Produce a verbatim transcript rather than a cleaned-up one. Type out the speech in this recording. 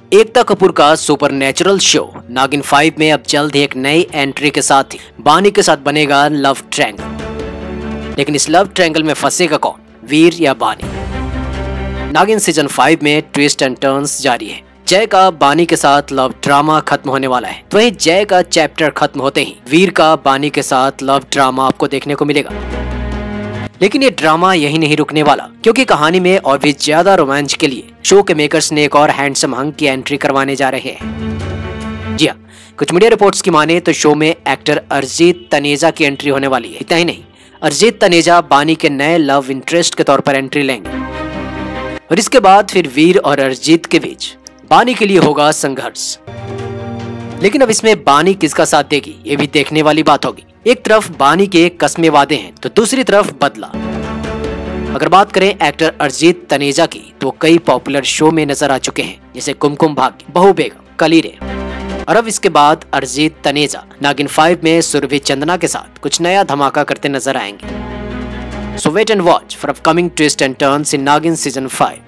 एकता कपूर का supernatural show नागिन five में अब जल्द ही एक नई एंट्री के साथ ही बानी के साथ बनेगा लव ट्रायंगल। लेकिन इस लव ट्रायंगल में फंसेगा कौन, वीर या बानी? नागिन सीजन फाइव में ट्विस्ट एंड टर्न्स जारी है। जय का बानी के साथ लव ड्रामा खत्म होने वाला है। वहीं जय का चैप्टर खत्म होते ही वीर का बानी के साथ लव ड्रामा आपको देखने को मिलेगा। लेकिन ये ड्रामा यही नहीं रुकने वाला, क्योंकि कहानी में और भी ज्यादा रोमांच के लिए शो के मेकर्स ने एक और हैंडसम हंक की एंट्री करवाने जा रहे हैं। जी हाँ, कुछ मीडिया रिपोर्ट्स की माने तो शो में एक्टर अरिजीत तनेजा की एंट्री होने वाली है। इतना ही नहीं, अरिजीत तनेजा बानी के नए लव इंटरेस्ट के तौर पर एंट्री लेंगे और इसके बाद फिर वीर और अरिजीत के बीच बानी के लिए होगा संघर्ष। लेकिन अब इसमें बानी किसका साथ देगी, ये भी देखने वाली बात होगी। एक तरफ बानी के कस्मे वादे हैं तो दूसरी तरफ बदला। अगर बात करें एक्टर अरिजीत तनेजा की, तो कई पॉपुलर शो में नजर आ चुके हैं, जैसे कुमकुम भाग्य, बहू बेगम, कलीरे। और अब इसके बाद अरिजीत तनेजा नागिन फाइव में सुरभि चंदना के साथ कुछ नया धमाका करते नजर आएंगे। So wait and watch for upcoming twist and turns in Naagin season five.